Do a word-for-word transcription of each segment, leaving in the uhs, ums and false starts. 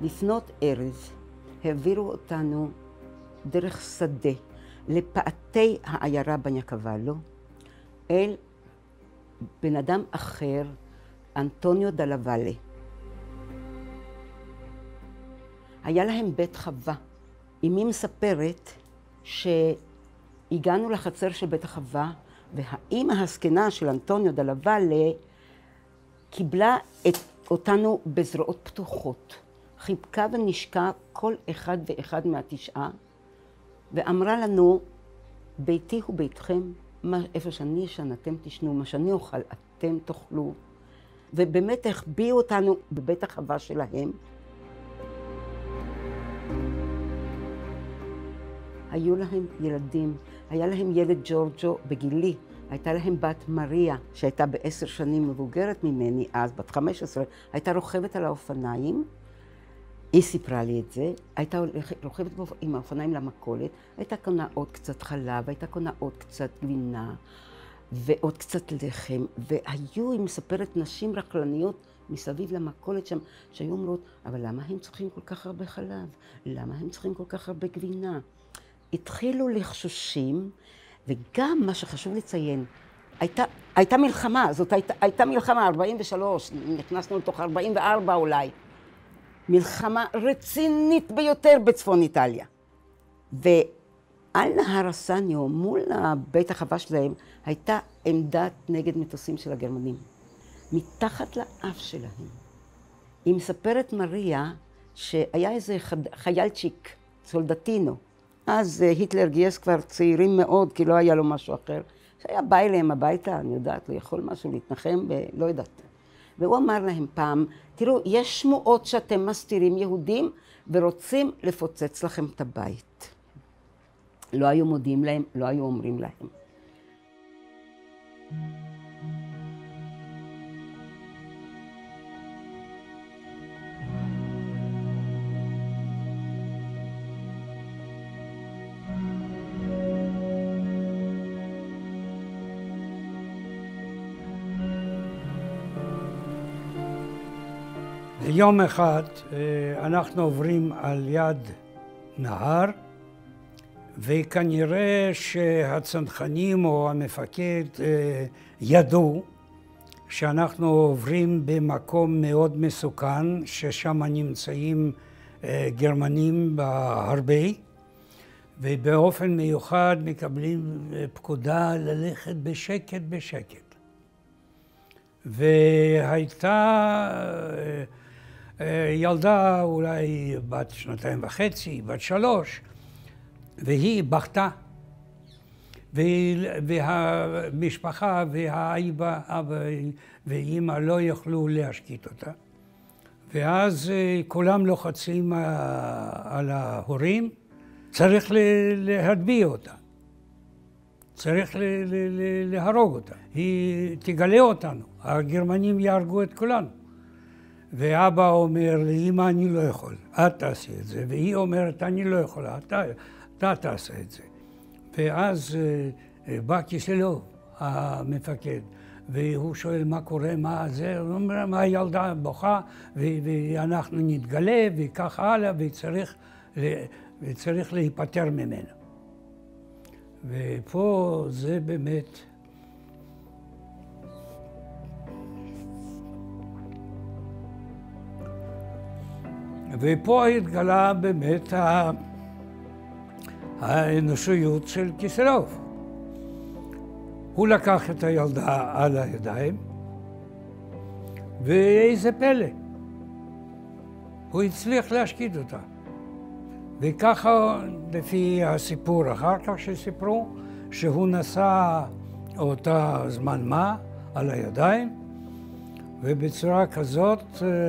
לפנות ערב העבירו אותנו דרך שדה לפאתי העיירה בניקבלו אל בן אדם אחר, אנטוניו דלוואלה. היה להם בית חווה. אמי מספרת שהגענו לחצר של בית החווה, והאימא הזקנה של אנטוניו דלוואלה קיבלה את אותנו בזרועות פתוחות. חיבקה ונשקה כל אחד ואחד מהתשעה, ואמרה לנו, ביתי הוא ביתכם, מה, איפה שאני ישן אתם תשנו, מה שאני אוכל אתם תאכלו. ובאמת החביאו אותנו בבית החווה שלהם. היו להם ילדים, היה להם ילד ג'ורג'ו בגילי, הייתה להם בת מריה, שהייתה בעשר שנים מבוגרת ממני אז, בת חמש עשרה, הייתה רוכבת על האופניים, היא סיפרה לי את זה, הייתה רוכבת עם האופניים למכולת, הייתה קונה עוד קצת חלב, הייתה קונה עוד קצת גבינה ועוד קצת לחם, והיו, היא מספרת, נשים רכלניות מסביב למכולת שם, שהיו אומרות, אבל למה הם צריכים כל כך הרבה חלב? למה הם צריכים כל כך הרבה גבינה? התחילו לחשושים, וגם מה שחשוב לציין, הייתה, הייתה מלחמה, זאת הייתה, הייתה מלחמה, ארבעים ושלוש, נכנסנו לתוך ארבעים וארבע אולי. מלחמה רצינית ביותר בצפון איטליה. ועל נהר הסניו, מול בית החווה שלהם, הייתה עמדת נגד מטוסים של הגרמנים. מתחת לאף שלהם. היא מספרת מריה שהיה איזה חיילצ'יק, סולדטינו. אז היטלר גייס כבר צעירים מאוד, כי לא היה לו משהו אחר. שהיה בא אליהם הביתה, אני יודעת, לא יכול משהו להתנחם, לא יודעת. והוא אמר להם פעם, תראו, יש שמועות שאתם מסתירים יהודים ורוצים לפוצץ לכם את הבית. לא היו מודיעים להם, לא היו אומרים להם. יום אחד אנחנו עוברים על יד נהר, וכנראה שהצנחנים או המפקד ידעו שאנחנו עוברים במקום מאוד מסוכן, ששם נמצאים גרמנים בהרבה, ובאופן מיוחד מקבלים פקודה ללכת בשקט בשקט. והייתה ילדה אולי בת שנתיים וחצי, בת שלוש, והיא בכתה. והמשפחה והאבא ואימא לא יכלו להשקיט אותה. ואז כולם לוחצים על ההורים, צריך להטביע אותה. צריך להרוג אותה. היא תגלה אותנו, הגרמנים יהרגו את כולנו. ואבא אומר לאמא, אני לא יכול, את תעשי את זה. והיא אומרת, אני לא יכולה, אתה, אתה תעשה את זה. ואז בא קיסלוב, המפקד, והוא שואל מה קורה, מה זה, הוא אומר, מה הילדה בוכה, ואנחנו נתגלה, וכך הלאה, וצריך, וצריך להיפטר ממנה. ופה זה באמת ופה התגלה באמת האנושיות של קיסלוב. הוא לקח את הילדה על הידיים, ואיזה פלא, הוא הצליח להשקיט אותה. וככה, לפי הסיפור אחר כך שסיפרו, שהוא נשא אותה זמן מה על הידיים, ובצורה כזאת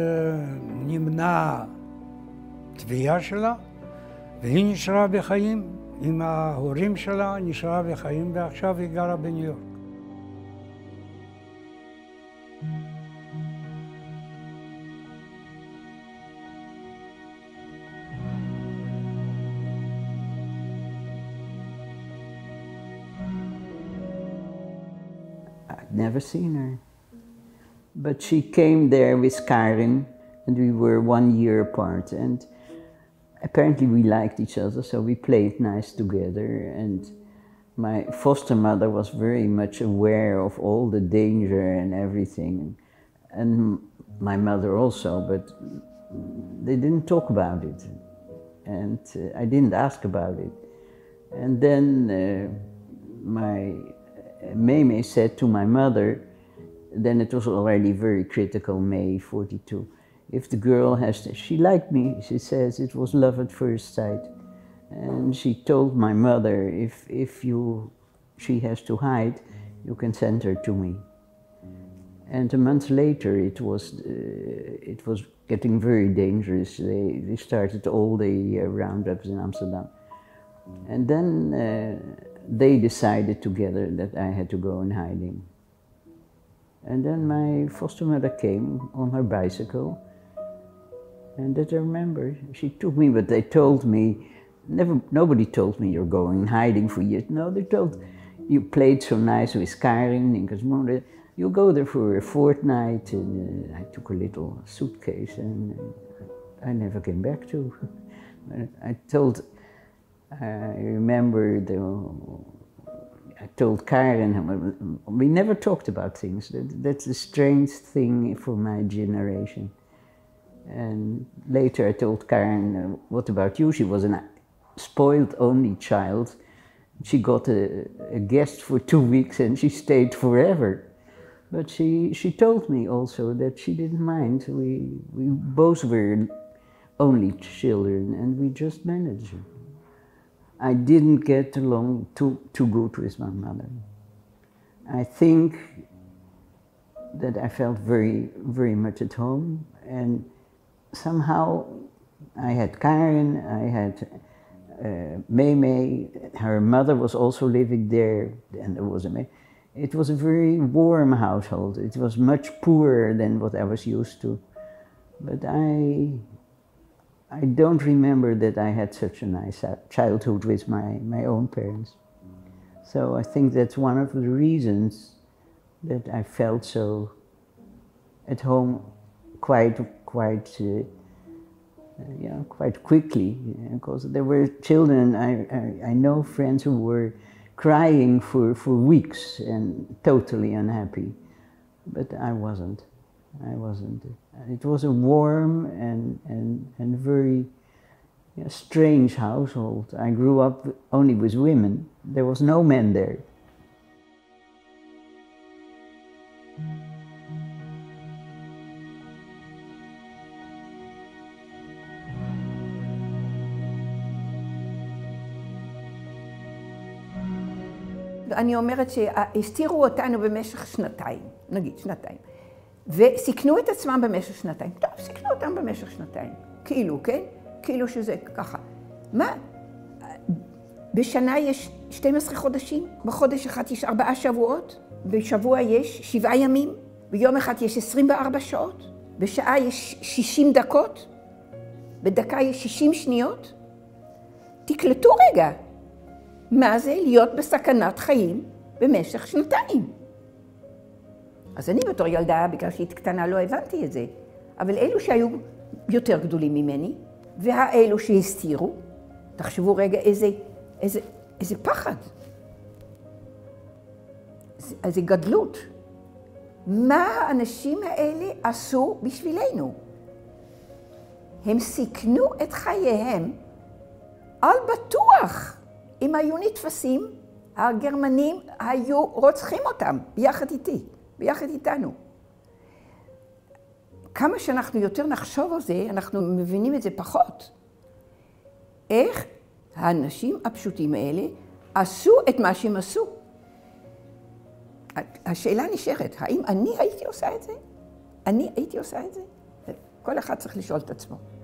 נמנע תביעה שלה, והיא נשארה בחיים, עם ההורים שלה נשארה בחיים, ועכשיו היא גרה בניו יורק. I'd never seen her. But she came there with Karen and we were one year apart. And apparently we liked each other, so we played nice together. And my foster mother was very much aware of all the danger and everything, and my mother also, but they didn't talk about it, and uh, I didn't ask about it. And then uh, my Meme said to my mother, then it was already very critical, May forty-two, if the girl has to, she liked me, she says it was love at first sight. And she told my mother, if, if you, she has to hide, you can send her to me. And a month later, it was, uh, it was getting very dangerous. They, they started all the uh, roundups in Amsterdam. And then uh, they decided together that I had to go in hiding. And then my foster mother came on her bicycle, and that I remember, she took me, but they told me, never, nobody told me you're going in hiding for years. No, they told, you played so nice with Karin in Kasmone, you go there for a fortnight. And uh, I took a little suitcase, and uh, I never came back to. I told, I remember the, I told Karin, we never talked about things. That, that's a strange thing for my generation. And later I told Karin, uh, what about you? She was a spoiled only child. She got a, a guest for two weeks and she stayed forever. But she, she told me also that she didn't mind. We, we both were only children and we just managed. I didn't get along too, too good with my mother. I think that I felt very, very much at home, and somehow I had Karin, I had uh, Meme, her mother was also living there, and there was a Meme. It was a very warm household. It was much poorer than what I was used to. But I, I don't remember that I had such a nice childhood with my, my own parents. So I think that's one of the reasons that I felt so at home quite, quite, uh, uh, you know, quite quickly. Because there were children, I, I, I know friends who were crying for, for weeks and totally unhappy. But I wasn't. I wasn't. It was a warm and, and, and very you know, strange household. I grew up only with women. There was no men there. אני אומרת שהסתירו אותנו במשך שנתיים, נגיד שנתיים, וסיכנו את עצמם במשך שנתיים. טוב, סיכנו אותם במשך שנתיים, כאילו, כן? כאילו שזה ככה. מה? בשנה יש שנים עשר חודשים, בחודש אחד יש ארבעה שבועות, בשבוע יש שבעה ימים, ביום אחד יש עשרים וארבע שעות, בשעה יש שישים דקות, בדקה יש שישים שניות. תקלטו רגע. מה זה להיות בסכנת חיים במשך שנתיים? אז אני בתור ילדה, בגלל שהיא קטנה, לא הבנתי את זה. אבל אלו שהיו יותר גדולים ממני, והאלו שהסתירו, תחשבו רגע איזה, איזה, איזה פחד. איזה גדלות. מה האנשים האלה עשו בשבילנו? הם סיכנו את חייהם על בטוח. אם היו נתפסים, הגרמנים היו רוצחים אותם, ביחד איתי, ביחד איתנו. כמה שאנחנו יותר נחשוב על זה, אנחנו מבינים את זה פחות. איך האנשים הפשוטים האלה עשו את מה שהם עשו? השאלה נשארת, האם אני הייתי עושה את זה? אני הייתי עושה את זה? כל אחד צריך לשאול את עצמו.